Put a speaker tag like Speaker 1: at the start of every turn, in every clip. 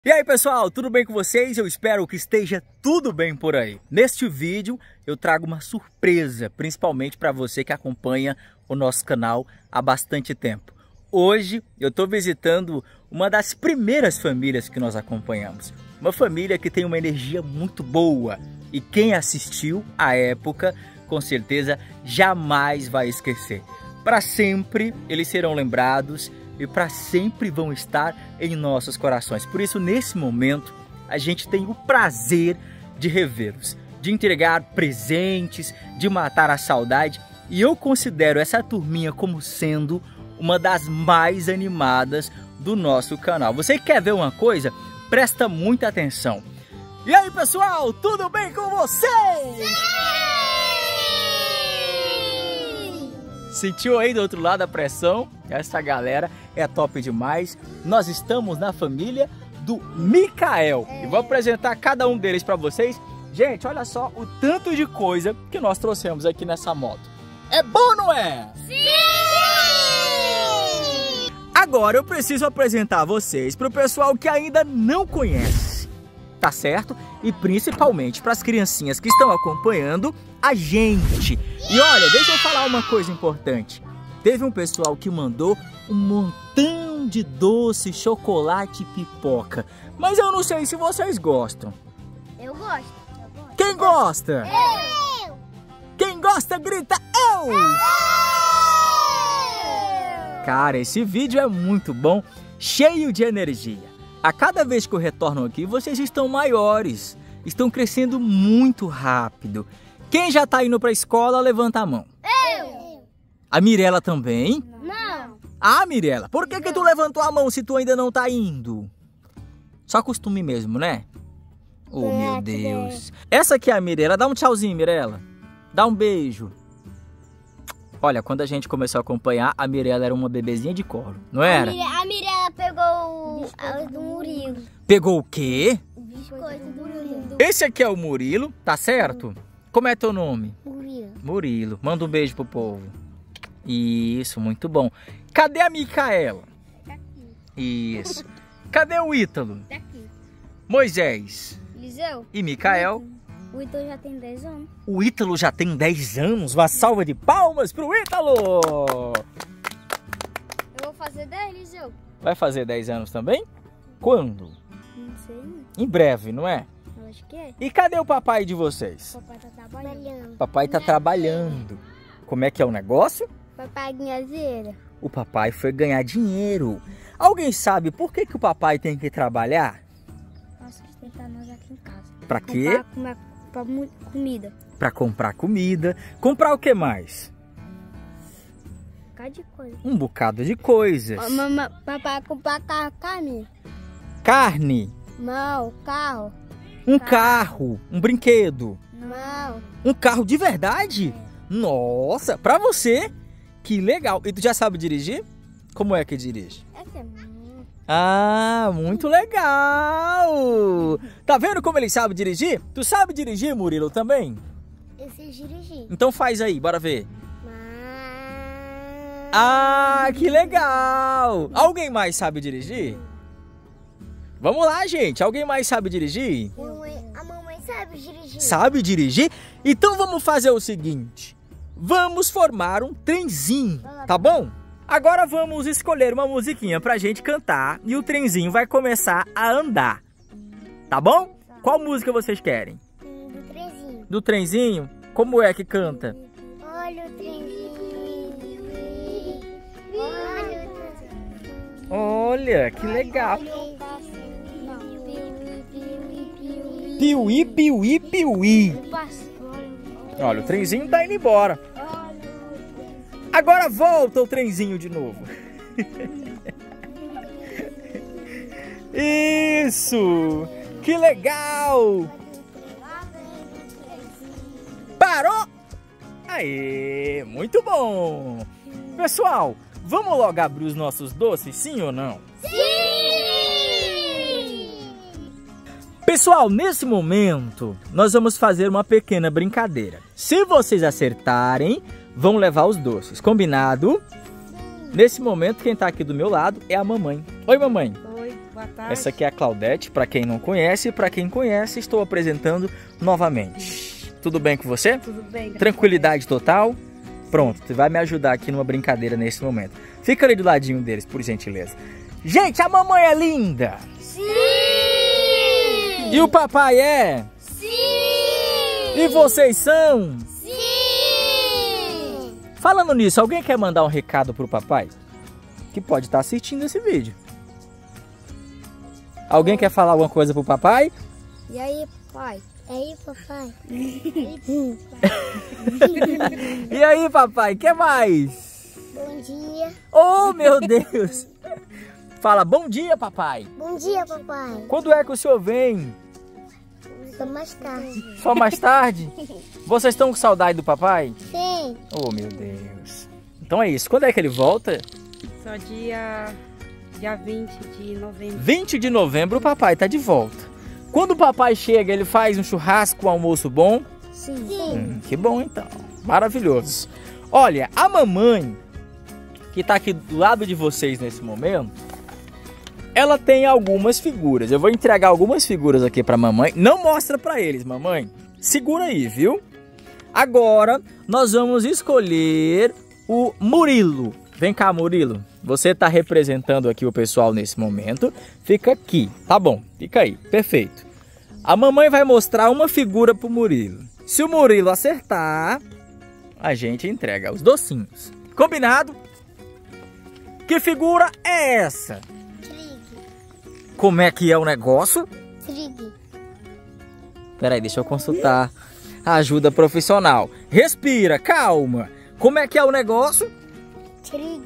Speaker 1: E aí pessoal, tudo bem com vocês? Eu espero que esteja tudo bem por aí. Neste vídeo eu trago uma surpresa, principalmente para você que acompanha o nosso canal há bastante tempo. Hoje eu estou visitando uma das primeiras famílias que nós acompanhamos. Uma família que tem uma energia muito boa e quem assistiu à época com certeza jamais vai esquecer. Para sempre eles serão lembrados e para sempre vão estar em nossos corações. Por isso, nesse momento, a gente tem o prazer de revê-los, de entregar presentes, de matar a saudade. E eu considero essa turminha como sendo uma das mais animadas do nosso canal. Você quer ver uma coisa? Presta muita atenção. E aí, pessoal, tudo bem com vocês? Sim! Sentiu aí do outro lado a pressão? Essa galera é top demais. Nós estamos na família do Mikael. E vou apresentar cada um deles para vocês. Gente, olha só o tanto de coisa que nós trouxemos aqui nessa moto. É bom, não é? Sim! Agora eu preciso apresentar vocês para o pessoal que ainda não conhece. Tá certo? E principalmente para as criancinhas que estão acompanhando a gente. E olha, deixa eu falar uma coisa importante. Teve um pessoal que mandou um montão de doce, chocolate e pipoca. Mas eu não sei se vocês gostam.
Speaker 2: Eu gosto.
Speaker 1: Quem gosta?
Speaker 2: Eu!
Speaker 1: Quem gosta, grita eu! Cara, esse vídeo é muito bom, cheio de energia. A cada vez que eu retorno aqui, vocês estão maiores. Estão crescendo muito rápido. Quem já tá indo pra escola, levanta a mão.
Speaker 2: Eu!
Speaker 1: A Mirella também?
Speaker 2: Não!
Speaker 1: Ah, Mirella, por que tu levantou a mão se tu ainda não tá indo? Só costume mesmo, né? Oh, meu Deus. Essa aqui é a Mirella. Dá um tchauzinho, Mirella. Dá um beijo. Olha, quando a gente começou a acompanhar, a Mirella era uma bebezinha de colo, não era?
Speaker 2: A Mirella pegou o do Murilo.
Speaker 1: Pegou o quê?
Speaker 2: O biscoito do Murilo.
Speaker 1: Esse aqui é o Murilo, tá certo? Como é teu nome?
Speaker 2: Murilo.
Speaker 1: Murilo. Manda um beijo pro povo. Isso, muito bom. Cadê a Micaela?
Speaker 2: Tá aqui.
Speaker 1: Isso. Cadê o Ítalo?
Speaker 2: Tá aqui.
Speaker 1: Moisés
Speaker 2: Eliseu?
Speaker 1: e Micael?
Speaker 2: O Ítalo já tem 10 anos.
Speaker 1: O Ítalo já tem 10 anos. Uma salva de palmas pro Ítalo!
Speaker 2: Eu vou fazer 10, Eliseu.
Speaker 1: Vai fazer 10 anos também? Quando?
Speaker 2: Não sei, não.
Speaker 1: Em breve, não é?
Speaker 2: Eu acho que é.
Speaker 1: E cadê o papai de vocês?
Speaker 2: Papai tá trabalhando.
Speaker 1: Papai tá trabalhando. Como é que é o negócio?
Speaker 2: Papai ganha dinheiro.
Speaker 1: O papai foi ganhar dinheiro. Alguém sabe por que o papai tem que trabalhar?
Speaker 2: Pra sustentar nós aqui em casa.
Speaker 1: Pra quê?
Speaker 2: Pra comida.
Speaker 1: Pra comprar comida. Comprar o que mais?
Speaker 2: Um bocado de coisa.
Speaker 1: Um bocado de coisas.
Speaker 2: Papai comprar carne.
Speaker 1: Carne.
Speaker 2: Não, carro.
Speaker 1: Um carro. Um brinquedo.
Speaker 2: Não.
Speaker 1: Um carro de verdade? Nossa, pra você? Que legal. E tu já sabe dirigir? Como é que dirige?
Speaker 2: Essa é
Speaker 1: Ah, muito legal! Tá vendo como ele sabe dirigir? Tu sabe dirigir, Murilo, também?
Speaker 2: Eu sei dirigir.
Speaker 1: Então faz aí, bora ver. Ah, que legal! Alguém mais sabe dirigir? Vamos lá, gente. Alguém mais sabe dirigir?
Speaker 2: A mamãe sabe dirigir.
Speaker 1: Sabe dirigir? Então vamos fazer o seguinte. Vamos formar um trenzinho, tá bom? Agora vamos escolher uma musiquinha pra gente cantar e o trenzinho vai começar a andar. Tá bom? Qual música vocês querem?
Speaker 2: Do trenzinho.
Speaker 1: Do trenzinho? Como é que canta?
Speaker 2: Olha o trenzinho. Olha o trenzinho.
Speaker 1: Olha, que legal.
Speaker 2: Não.
Speaker 1: Piuí, piuí, piuí.
Speaker 2: Passa.
Speaker 1: Olha, o trenzinho tá indo embora. Agora volta o trenzinho de novo. Isso! Que legal! Parou! Aê, muito bom! Pessoal, vamos logo abrir os nossos doces, sim ou não?
Speaker 2: Sim!
Speaker 1: Pessoal, nesse momento, nós vamos fazer uma pequena brincadeira. Se vocês acertarem, vão levar os doces, combinado? Nesse momento, quem tá aqui do meu lado é a mamãe. Oi, mamãe.
Speaker 2: Oi.
Speaker 3: Boa tarde.
Speaker 1: Essa aqui é a Claudete, para quem não conhece, e para quem conhece, estou apresentando novamente. Tudo bem com você?
Speaker 3: Tudo bem?
Speaker 1: Tranquilidade total? Pronto, você vai me ajudar aqui numa brincadeira nesse momento. Fica ali do ladinho deles, por gentileza. Gente, a mamãe é linda!
Speaker 2: Sim!
Speaker 1: E o papai é?
Speaker 2: Sim!
Speaker 1: E vocês são?
Speaker 2: Sim!
Speaker 1: Falando nisso, alguém quer mandar um recado pro papai? Que pode estar assistindo esse vídeo. Alguém quer falar alguma coisa pro papai?
Speaker 2: E aí, pai? E aí, papai?
Speaker 1: E aí, papai, que mais?
Speaker 2: Bom dia.
Speaker 1: Oh, meu Deus! Fala, bom dia, papai.
Speaker 2: Bom dia, papai.
Speaker 1: Quando é que o senhor vem?
Speaker 2: Só mais tarde.
Speaker 1: Só mais tarde? Vocês estão com saudade do papai?
Speaker 2: Sim.
Speaker 1: Oh, meu Deus. Então é isso. Quando é que ele volta?
Speaker 3: Só dia 20 de novembro.
Speaker 1: 20 de novembro o papai tá de volta. Quando o papai chega, ele faz um churrasco, um almoço bom?
Speaker 2: Sim.
Speaker 1: Que bom então. Maravilhoso. Olha, a mamãe, que tá aqui do lado de vocês nesse momento, ela tem algumas figuras. Eu vou entregar algumas figuras aqui pra mamãe. Não mostra pra eles, mamãe. Segura aí, viu? Agora, nós vamos escolher o Murilo. Vem cá, Murilo. Você tá representando aqui o pessoal nesse momento. Fica aqui, tá bom? Fica aí, perfeito. A mamãe vai mostrar uma figura pro Murilo. Se o Murilo acertar, a gente entrega os docinhos. Combinado? Que figura é essa?
Speaker 2: Trig.
Speaker 1: Como é que é o negócio?
Speaker 2: Trig.
Speaker 1: Peraí, deixa eu consultar a ajuda profissional. Respira, calma. Como é que é o negócio?
Speaker 2: Trig.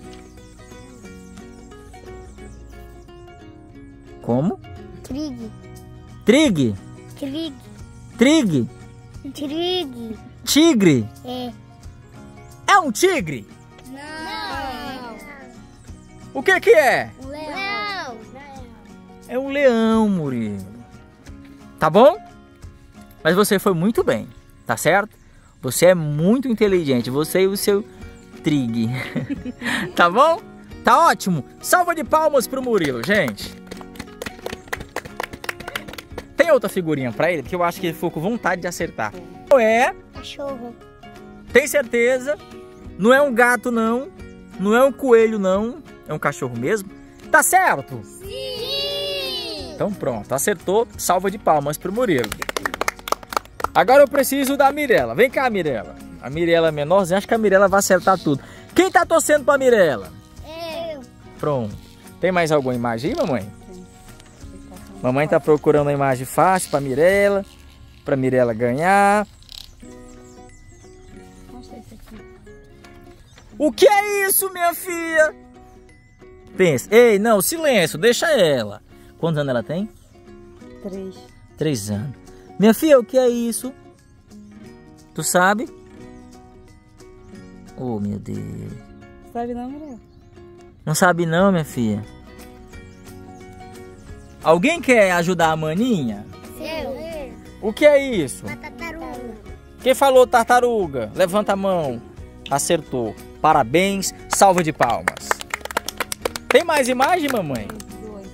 Speaker 1: Como?
Speaker 2: Trig.
Speaker 1: Trig?
Speaker 2: Trig.
Speaker 1: Trig?
Speaker 2: Trig.
Speaker 1: Tigre?
Speaker 2: É.
Speaker 1: É um tigre?
Speaker 2: Não.
Speaker 1: O que que é?
Speaker 2: Leão.
Speaker 1: É um leão, Murilo. Tá bom? Mas você foi muito bem, tá certo? Você é muito inteligente, você e o seu Trig. Tá bom? Tá ótimo. Salva de palmas pro Murilo, gente. Tem outra figurinha pra ele? Porque eu acho que ele ficou com vontade de acertar. É?
Speaker 2: Cachorro.
Speaker 1: Tem certeza? Não é um gato, não. Não é um coelho, não. É um cachorro mesmo? Tá certo?
Speaker 2: Sim.
Speaker 1: Então pronto, acertou. Salva de palmas pro Murilo. Agora eu preciso da Mirella. Vem cá, Mirella. A Mirella é menorzinha, acho que a Mirella vai acertar tudo. Quem tá torcendo pra Mirella?
Speaker 2: Eu.
Speaker 1: Pronto. Tem mais alguma imagem aí, mamãe? Mamãe tá procurando uma imagem fácil pra Mirella ganhar.
Speaker 3: Mostra esse aqui.
Speaker 1: O que é isso, minha filha? Pensa. Ei, não, silêncio, deixa ela. Quantos anos ela tem?
Speaker 3: 3.
Speaker 1: 3 anos. Minha filha, o que é isso? Tu sabe? Oh, meu Deus.
Speaker 3: Sabe não, Mirella?
Speaker 1: Não sabe não, minha filha? Alguém quer ajudar a maninha?
Speaker 2: Eu.
Speaker 1: O que é isso?
Speaker 2: Uma tartaruga.
Speaker 1: Quem falou tartaruga? Levanta a mão. Acertou. Parabéns, salva de palmas. Tem mais imagem, mamãe?
Speaker 3: 2.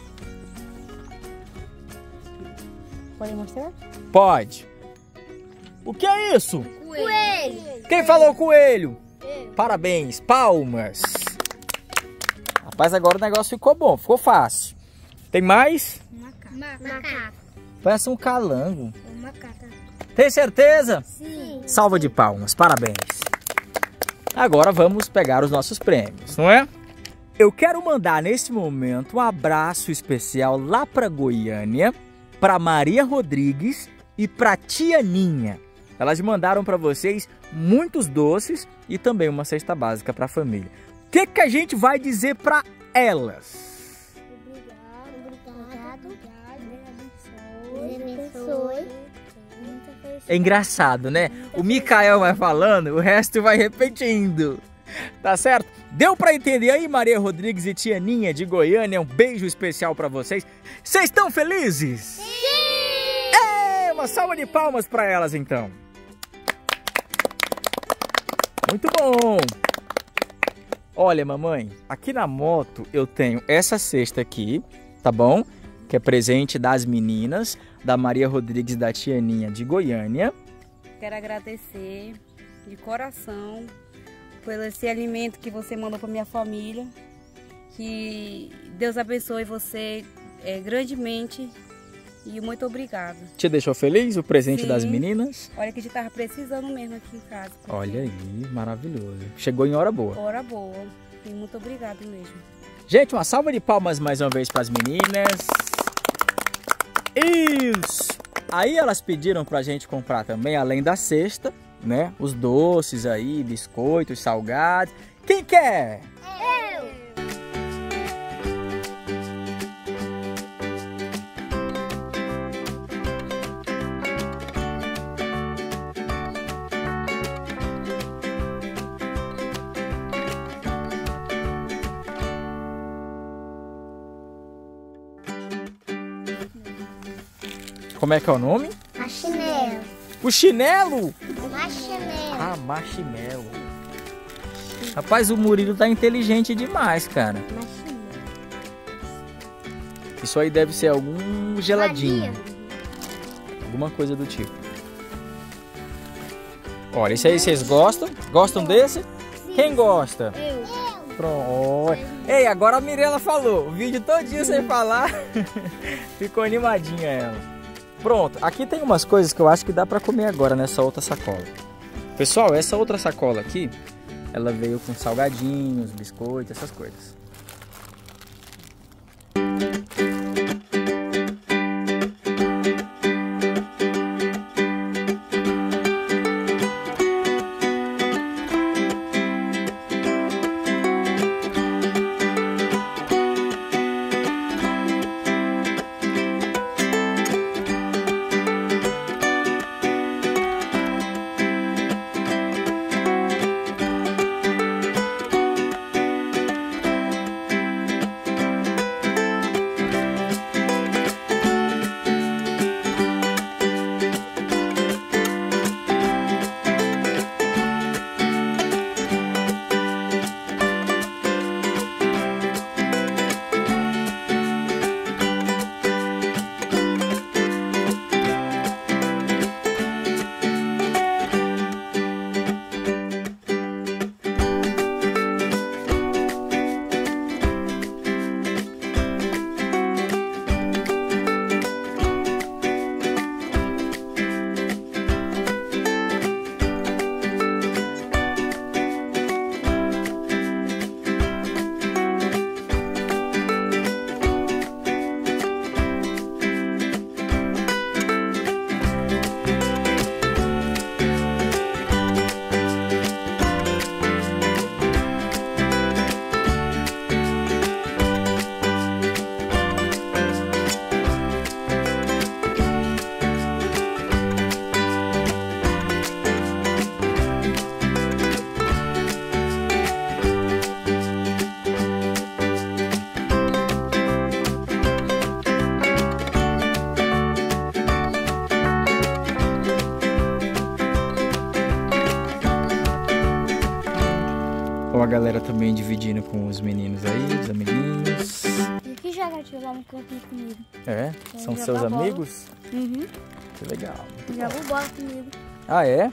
Speaker 3: Pode mostrar?
Speaker 1: Pode. O que é isso?
Speaker 2: Coelho.
Speaker 1: Quem falou coelho? Parabéns, palmas. Rapaz, agora o negócio ficou bom, ficou fácil. Tem mais?
Speaker 2: Macaco.
Speaker 1: Parece um calango.
Speaker 2: Macaco.
Speaker 1: Tem certeza?
Speaker 2: Sim.
Speaker 1: Salva de palmas, parabéns. Agora vamos pegar os nossos prêmios, não é? Eu quero mandar nesse momento um abraço especial lá para Goiânia, para Maria Rodrigues e para Tia Ninha. Elas mandaram para vocês muitos doces e também uma cesta básica para a família. O que que a gente vai dizer para elas?
Speaker 2: Obrigado. Deus abençoe.
Speaker 1: É engraçado, né? O Micael vai falando, o resto vai repetindo. Tá certo? Deu pra entender aí, Maria Rodrigues e Tia Ninha de Goiânia? Um beijo especial pra vocês. Vocês estão felizes?
Speaker 2: Sim!
Speaker 1: É, uma salva de palmas pra elas, então. Muito bom. Olha, mamãe, aqui na moto eu tenho essa cesta aqui, tá bom? Que é presente das meninas, da Maria Rodrigues e da Tianinha de Goiânia.
Speaker 3: Quero agradecer de coração por esse alimento que você mandou para minha família. Que Deus abençoe você grandemente e muito obrigada.
Speaker 1: Te deixou feliz o presente
Speaker 3: Sim.
Speaker 1: das meninas?
Speaker 3: Olha que a gente estava precisando mesmo aqui em casa.
Speaker 1: Olha aí, maravilhoso. Chegou em hora boa.
Speaker 3: Hora boa. E muito obrigada mesmo.
Speaker 1: Gente, uma salva de palmas mais uma vez para as meninas. Isso! Aí elas pediram pra gente comprar também, além da cesta, né? Os doces aí, biscoitos, salgados. Quem quer? Como é que é o nome?
Speaker 2: Marshmallow.
Speaker 1: O chinelo?
Speaker 2: Marshmallow.
Speaker 1: Ah, marshmallow. Rapaz, o Murilo tá inteligente demais, cara. Isso aí deve ser algum geladinho. Alguma coisa do tipo. Olha, esse aí vocês gostam? Gostam desse? Quem gosta? Pronto. Ei, agora a Mirella falou. O vídeo todinho sem falar. Ficou animadinha ela. Pronto, aqui tem umas coisas que eu acho que dá pra comer agora nessa outra sacola. Pessoal, essa outra sacola aqui, ela veio com salgadinhos, biscoitos, essas coisas. Ó, a galera também dividindo com os meninos aí, os amiguinhos.
Speaker 2: E que joga tirando comigo?
Speaker 1: É? São
Speaker 2: Jogar
Speaker 1: seus
Speaker 2: bola.
Speaker 1: amigos?
Speaker 2: Uhum.
Speaker 1: Que legal.
Speaker 2: Joga bola comigo.
Speaker 1: Ah, é?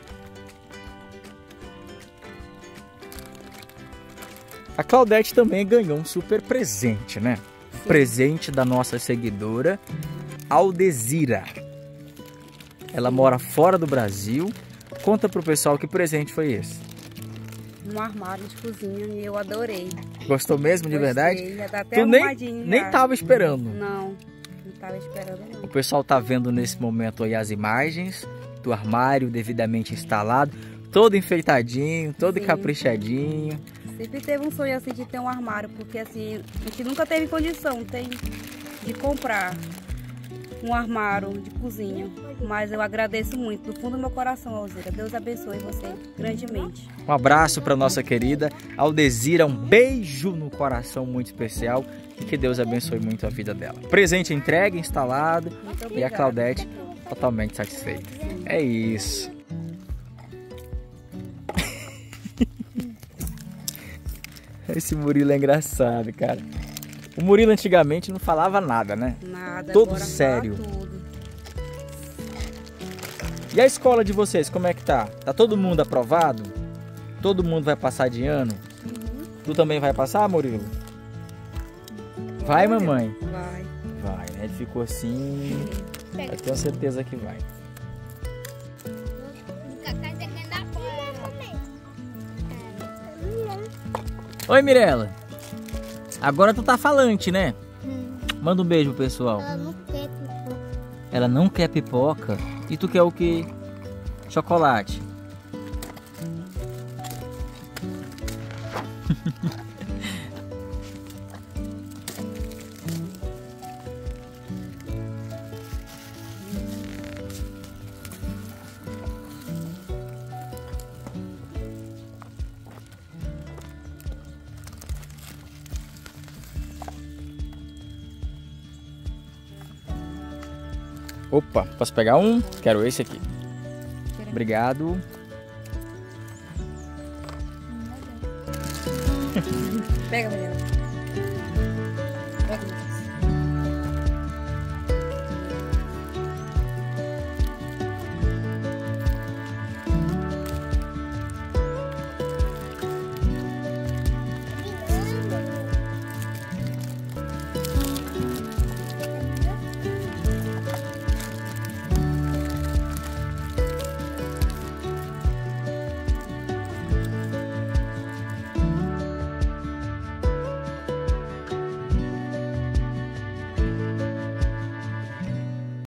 Speaker 1: A Claudete também ganhou um super presente, né? Presente da nossa seguidora, Aldezira. Ela mora fora do Brasil. Conta pro pessoal que presente foi esse.
Speaker 3: Um armário de cozinha e eu adorei.
Speaker 1: Gostou mesmo, de verdade?
Speaker 3: Gostei, já tá até
Speaker 1: Tu
Speaker 3: arrumadinho
Speaker 1: nem
Speaker 3: já.
Speaker 1: tava esperando.
Speaker 3: Não tava esperando não.
Speaker 1: O pessoal tá vendo nesse momento aí as imagens do armário devidamente instalado, todo enfeitadinho, todo
Speaker 3: Sim.
Speaker 1: caprichadinho.
Speaker 3: Sempre teve um sonho assim de ter um armário, porque assim, a gente nunca teve condição de comprar um armário de cozinha. Mas eu agradeço muito, do fundo do meu coração, Alzira. Deus abençoe você grandemente.
Speaker 1: Um abraço para nossa querida Aldezira, um beijo no coração muito especial e que Deus abençoe muito a vida dela. Presente entregue, instalado
Speaker 3: Muito
Speaker 1: e a
Speaker 3: obrigada.
Speaker 1: Claudete totalmente satisfeita. É isso. Esse Murilo é engraçado, cara. O Murilo antigamente não falava nada, né?
Speaker 3: Nada.
Speaker 1: Todo
Speaker 3: agora
Speaker 1: sério.
Speaker 3: fala tudo.
Speaker 1: E a escola de vocês, como é que tá? Tá todo mundo aprovado? Todo mundo vai passar de ano? Tu também vai passar, Murilo? Vai, mamãe?
Speaker 3: Vai.
Speaker 1: Vai, né? Ele ficou assim. Eu tenho certeza que vai. Oi, Mirella. Agora tu tá falante, né? Manda um beijo pro pessoal.
Speaker 2: Ela não quer pipoca.
Speaker 1: Ela não quer pipoca. E tu quer o quê? Chocolate. Opa, posso pegar um? Quero esse aqui. Obrigado.
Speaker 3: Pega, Mariana. Pega.